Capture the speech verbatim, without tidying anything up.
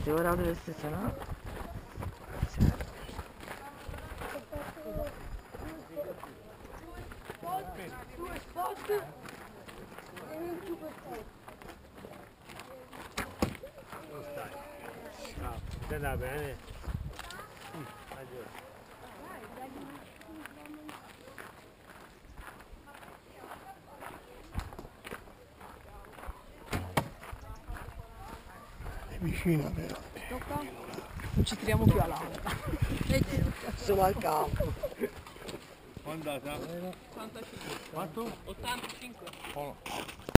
Sì, ora dove stazionare? Due spot e un super spot. Come stai? Ciao, ti andava bene? Mm, addio. È vicino però. Tocca? Non ci tiriamo più all'alba. Solo al campo. Quando è andata? ottantacinque. Quanto? ottantacinque. Oh.